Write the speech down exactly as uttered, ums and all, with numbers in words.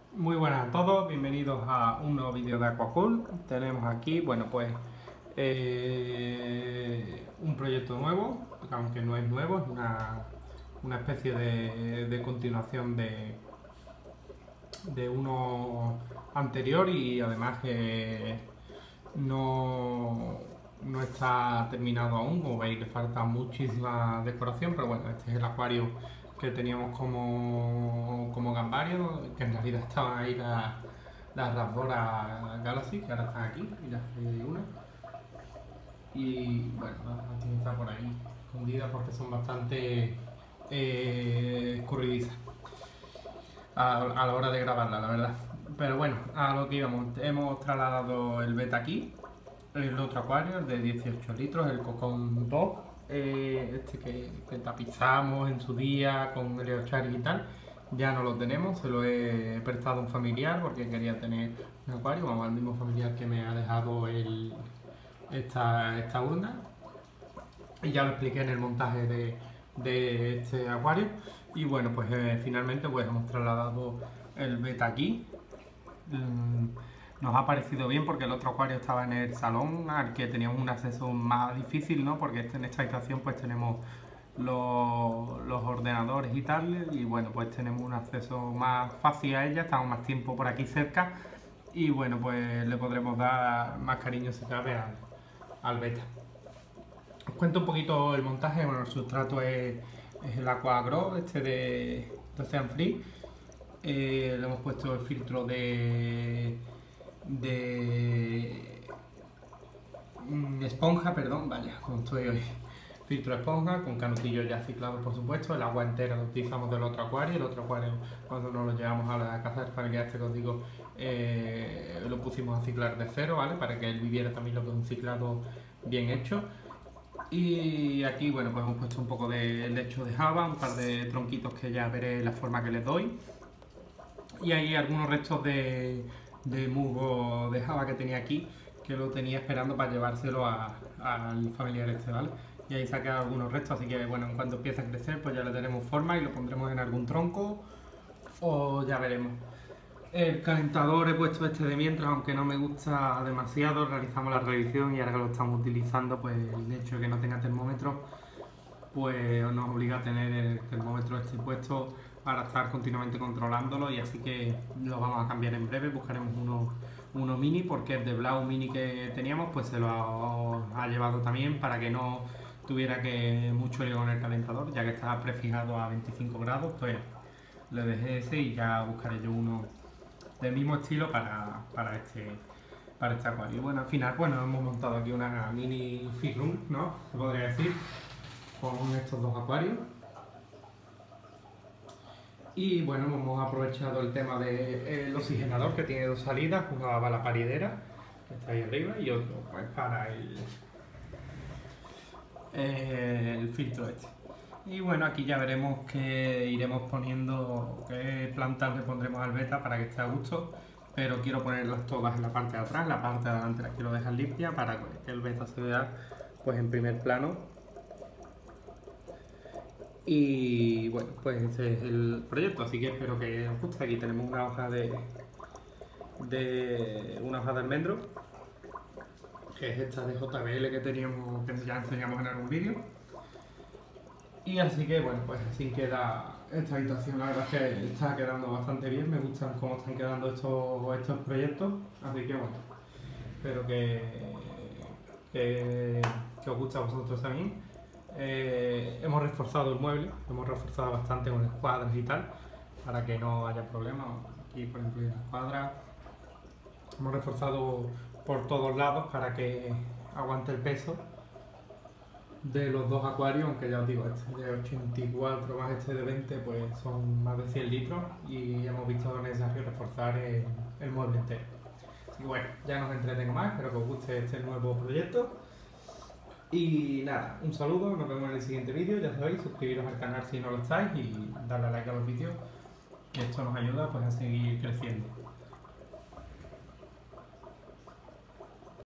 Muy buenas a todos, bienvenidos a un nuevo vídeo de Aquacool. Tenemos aquí, bueno, pues eh, un proyecto nuevo, aunque no es nuevo, es una, una especie de, de continuación de, de uno anterior y además eh, no, no está terminado aún. Como veis, le falta muchísima decoración, pero bueno, este es el acuario que teníamos como, como gambario, que en realidad estaban ahí las las Rasbora Galaxy, que ahora están aquí. Mira, ahí hay una. Y bueno, la tiene está por ahí escondida porque son bastante eh, escurridizas a, a la hora de grabarla, la verdad. Pero bueno, a lo que íbamos, hemos trasladado el beta aquí, el otro acuario, el de dieciocho litros, el Cocón dos, eh, este que, que tapizamos en su día con el Eocharis y tal. Ya no lo tenemos, se lo he prestado a un familiar porque quería tener un acuario, vamos, al mismo familiar que me ha dejado el, esta, esta urna. Y ya lo expliqué en el montaje de, de este acuario. Y bueno, pues eh, finalmente pues hemos trasladado el beta aquí. Mm, nos ha parecido bien porque el otro acuario estaba en el salón al que teníamos un acceso más difícil, ¿no? Porque este- en esta habitación pues tenemos los, los ordenadores y tal, y bueno, pues tenemos un acceso más fácil a ella, estamos más tiempo por aquí cerca y bueno, pues le podremos dar más cariño si cabe al, al beta. Os cuento un poquito el montaje. Bueno, el sustrato es, es el Aqua Grow, este de, de Ocean Free. Eh, le hemos puesto el filtro de, de mm, esponja, perdón, vaya, como estoy hoy. Filtro de esponja con canutillos ya ciclados, por supuesto. El agua entera lo utilizamos del otro acuario. El otro acuario, cuando nos lo llevamos a la casa del familiar este que os digo, eh, lo pusimos a ciclar de cero, ¿vale? Para que él viviera también lo que es un ciclado bien hecho. Y aquí, bueno, pues hemos puesto un poco de lecho de java, un par de tronquitos que ya veré la forma que les doy. Y hay algunos restos de, de musgo de java que tenía aquí, que lo tenía esperando para llevárselo a- al familiar este, ¿vale? Y ahí saqué algunos restos, así que bueno, en cuanto empiece a crecer, pues ya le tenemos forma y lo pondremos en algún tronco o ya veremos. El calentador he puesto este de mientras, aunque no me gusta demasiado. Realizamos la revisión y ahora que lo estamos utilizando, pues el hecho de que no tenga termómetro pues nos obliga a tener el termómetro este puesto para estar continuamente controlándolo, y así que lo vamos a cambiar en breve. Buscaremos uno, uno mini, porque el de Blau mini que teníamos pues se lo ha, ha llevado también para que no tuviera que mucho lío con el calentador, ya que estaba prefijado a veinticinco grados. Pues le dejé ese y ya buscaré yo uno del mismo estilo para, para este para este acuario. Y bueno, al final, bueno, hemos montado aquí una mini fish room, ¿no? Se podría decir, con estos dos acuarios. Y bueno, hemos aprovechado el tema del oxigenador, que tiene dos salidas, una para la paridera, que está ahí arriba, y otro pues para el, eh, el filtro este. Y bueno, aquí ya veremos que iremos poniendo, qué plantas le pondremos al beta para que esté a gusto, pero quiero ponerlas todas en la parte de atrás. La parte de adelante la quiero dejar limpia para que el beta se vea pues en primer plano. Y bueno, pues ese es el proyecto, así que espero que os guste. Aquí tenemos una hoja de, de una hoja de almendro, que es esta de J B L que teníamos, que ya enseñamos en algún vídeo. Y así que bueno, pues así queda esta habitación. La verdad es que está quedando bastante bien, me gustan cómo están quedando estos, estos proyectos, así que bueno, espero que, que, que os guste a vosotros también. Eh, hemos reforzado el mueble, hemos reforzado bastante con escuadras y tal, para que no haya problemas. Aquí, por ejemplo, hay una escuadra. Hemos reforzado por todos lados para que aguante el peso de los dos acuarios, aunque ya os digo, este de ochenta y cuatro más este de veinte, pues son más de cien litros, y hemos visto necesario reforzar el, el mueble entero. Así que bueno, ya no os entretengo más, espero que os guste este nuevo proyecto. Y nada, un saludo, nos vemos en el siguiente vídeo. Ya sabéis, suscribiros al canal si no lo estáis y darle a like a los vídeos, que esto nos ayuda pues a seguir creciendo.